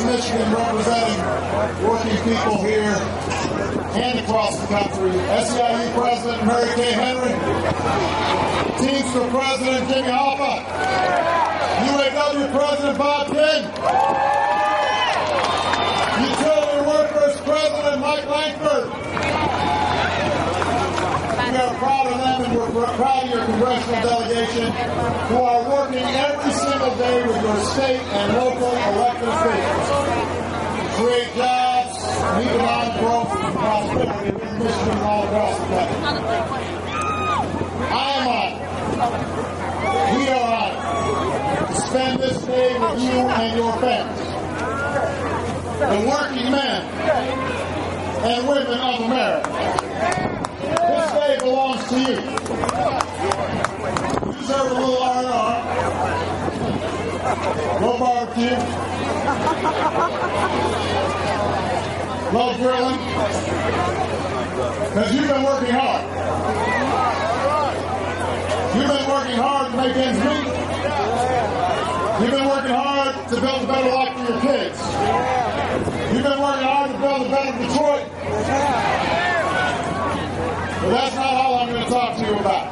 Michigan, representing working people here and across the country. SEIU President Mary Kay Henry, Teamster President Jimmy Hoffa, UAW President Bob King, Utility Workers President Mike Langford. We are proud of them, and we're proud of your congressional delegation who are working every single day with your state and local elected officials to create jobs and economic growth and prosperity in Michigan and all across the country. I am honored. We are honored to spend this day with you and your families. The working men and women of America. This day belongs to you. You deserve a little R&R, no barbecue, no grilling, because you've been working hard. You've been working hard to make ends meet. You've been working hard to build a better life for your kids. You've been working hard to build a better Detroit. But that's not all I'm going to talk to you about.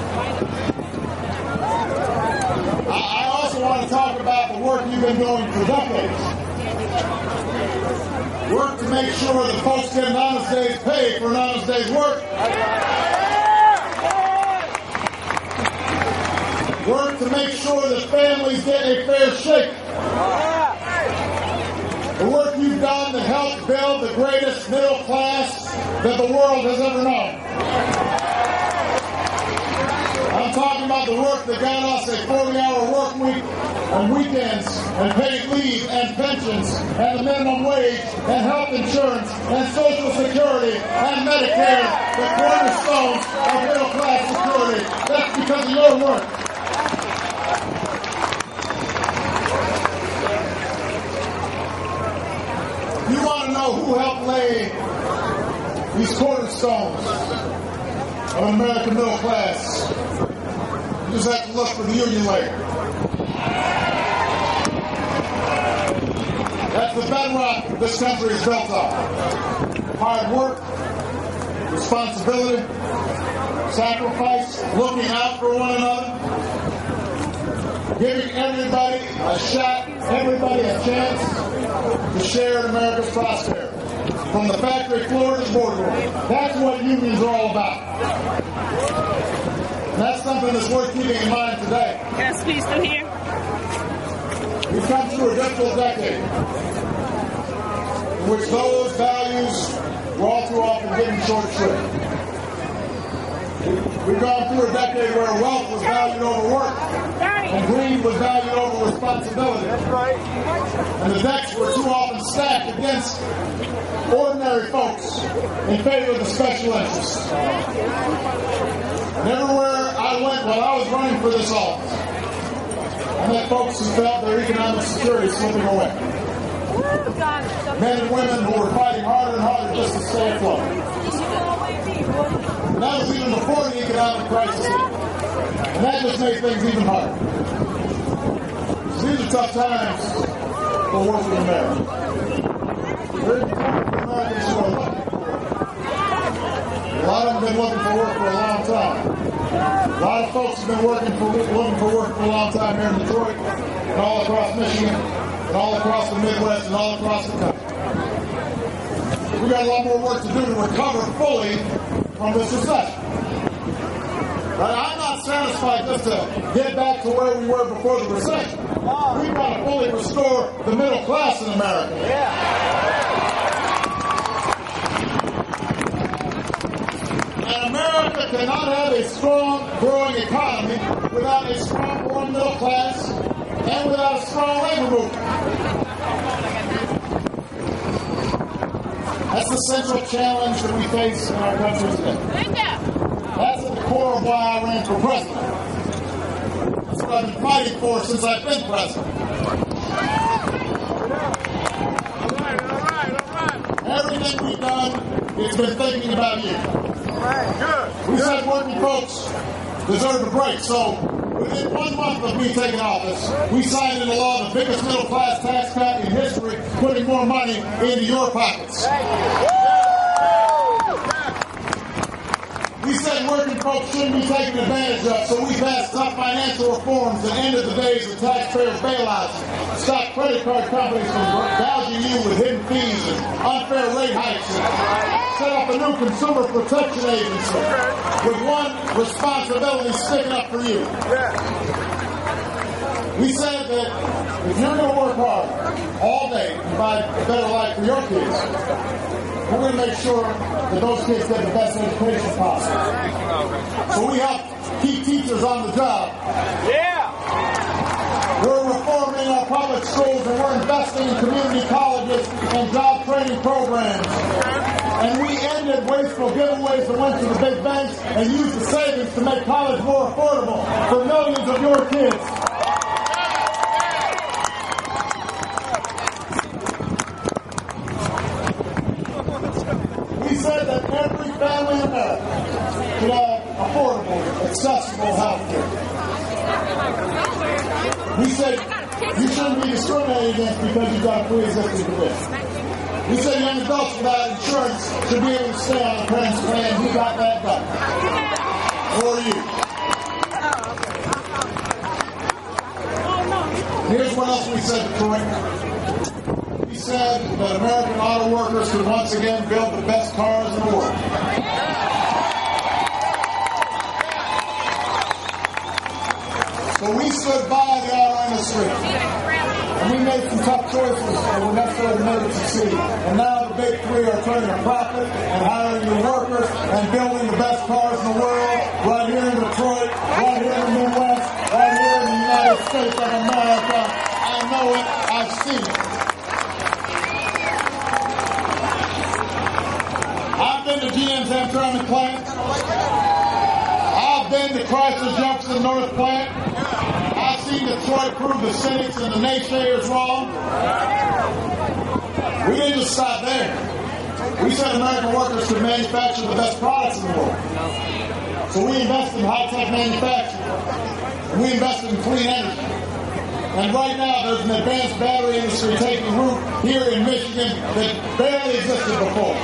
I also want to talk about the work you've been doing for decades. Work to make sure that folks get an honest day's pay for an honest day's work. Work to make sure that families get a fair shake. The work you've done to help build the greatest middle class that the world has ever known. I'm talking about the work that got us a 40-hour work week and weekends and paid leave and pensions and the minimum wage and health insurance and Social Security and Medicare, the cornerstones of middle class security. That's because of your work. You want to know who helped lay these cornerstones of an American middle class? You just have to look for the union labor. That's the bedrock this country is built on. Hard work, responsibility, sacrifice, looking out for one another, giving everybody a shot, everybody a chance to share in America's prosperity. From the factory floor to the boardroom. That's what unions are all about. And that's something that's worth keeping in mind today. Yes, please do here. We've come through a difficult decade in which those values were all too often given short shrift. We've gone through a decade where wealth was valued over work, and greed was valued over responsibility. That's right. And the decks were too often stacked against ordinary folks in favor of the special interests. And everywhere I went while I was running for this office, I met folks who felt their economic security slipping away. Men and women who were fighting harder and harder just to stay afloat. And that was even before the economic crisis hit. And that just made things even harder. So these are tough times for working America. They're tough for Americans who are looking for work. A lot of them have been looking for work for a long time. A lot of folks have been looking for work for a long time here in Detroit, and all across Michigan, and all across the Midwest, and all across the country. We've got a lot more work to do to recover fully from this recession. But I'm not satisfied just to get back to where we were before the recession. We've got to fully restore the middle class in America. And America cannot have a strong, growing economy without a strong, growing middle class and without a strong labor movement. That's the central challenge that we face in our country today. That's at the core of why I ran for president. That's what I've been fighting for since I've been president. Everything we've done, it's been thinking about you. We said working folks deserve a break, so within 1 month of me taking office, we signed into law the biggest middle-class tax cut in history putting more money into your pockets. We said working folks shouldn't be taken advantage of, so we passed tough financial reforms that ended the days of taxpayers' bailouts, stopped credit card companies from gouging you with hidden fees and unfair rate hikes, and set up a new consumer protection agency with one responsibility: sticking up for you. We said that if you're going to work hard all day to provide a better life for your kids, we're going to make sure that those kids get the best education possible. So we help keep teachers on the job. Yeah. We're reforming our public schools, and we're investing in community colleges and job training programs. And we ended wasteful giveaways that went to the big banks and used the savings to make college more affordable for millions of your kids. We said that every family in America should have affordable, accessible health care. We said you shouldn't be discriminated against because you've got a pre-existing condition. We said young adults without insurance should be able to stay on a parent's plan. Who got that done? Or you. Here's what else we said, Detroit. We said that American auto workers could once again build the best cars in the world. So we stood by the auto industry, and we made some tough choices that were necessary to make it succeed. And now the big three are turning a profit and hiring new workers and building the best cars in the world right here in Detroit, right here in the Midwest, right here in the United States of America. I know it. I've seen it. I've been to GM's Hamtramck plant. I've been to Chrysler's Youngstown North plant. I've seen Detroit prove the cynics and the naysayers wrong. We didn't just stop there. We said American workers could manufacture the best products in the world. So we invested in high-tech manufacturing. And we invested in clean energy. And right now there's an advanced battery industry taking root here in Michigan that barely existed before.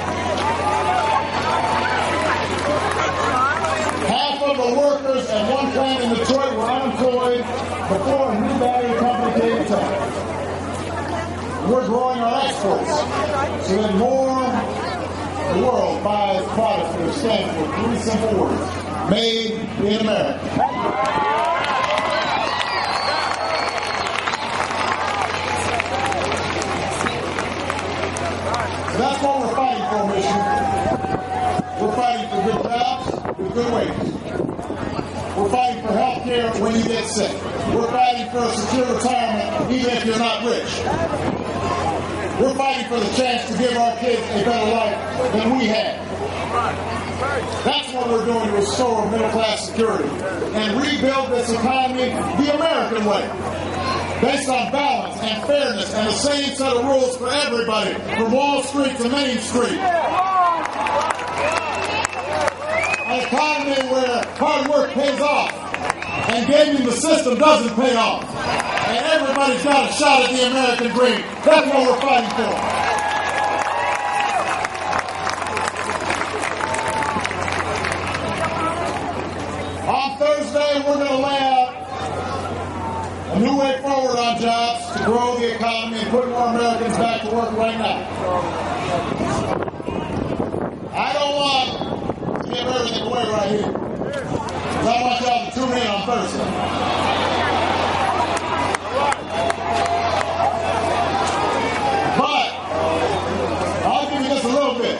Half of the workers at one plant in Detroit were unemployed before a new battery company came to town. We're growing our exports so that more of the world buys products that stand for three simple words: made in America. So that's what we're fighting for, Michigan. We're fighting for good jobs with good wages. We're fighting for health care when you get sick. We're fighting for a secure retirement even if you're not rich. We're fighting for the chance to give our kids a better life than we had. That's what we're doing to restore middle-class security and rebuild this economy the American way, based on balance and fairness and the same set of rules for everybody, from Wall Street to Main Street. An economy where hard work pays off and gaming the system doesn't pay off. And everybody's got a shot at the American dream. That's what we're fighting for. On Thursday, we're going to lay out a new way forward on jobs to grow the economy and put more Americans back to work right now. I don't want to give everything away right here, because I want y'all to tune in on Thursday. But I'll give you just a little bit.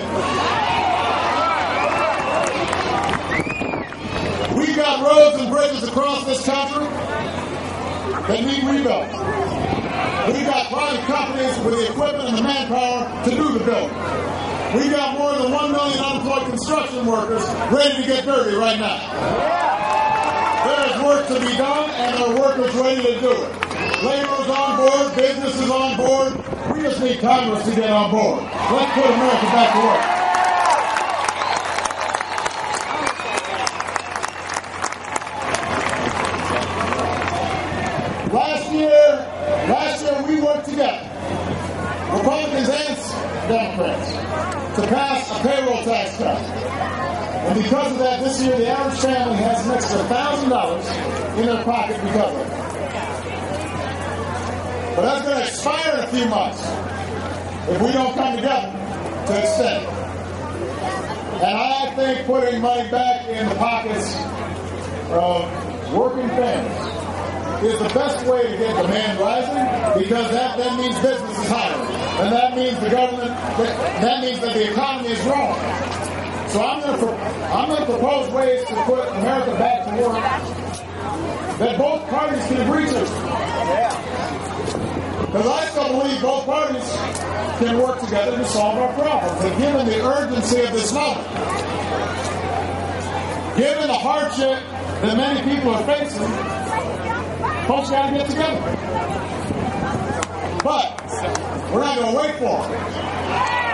We've got roads and bridges across this country that need rebuilt. We've got private companies with the equipment and the manpower to do the building. We've got more than 1 million unemployed construction workers ready to get dirty right now. There is work to be done, and there are workers ready to do it. Labor's on board, business is on board. We just need Congress to get on board. Let's put America back to work. Last year we worked together. Democrats to pass a payroll tax cut. And because of that, this year the average family has an extra $1,000 in their pocket because of it. But that's going to expire in a few months if we don't come together to extend it. And I think putting money back in the pockets of working families is the best way to get demand rising, because that then means business is hiring. And that means the government, that means that the economy is growing. So I'm going to propose ways to put America back to work that both parties can agree to. Because I still believe both parties can work together to solve our problems. And given the urgency of this moment, given the hardship that many people are facing, folks got to get together. But we're not going to wait for them.